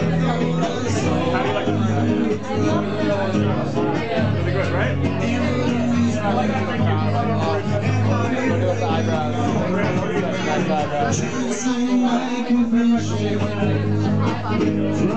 Really good, right? I like that. Thank you. Look at the eyebrows. Nice eyebrows.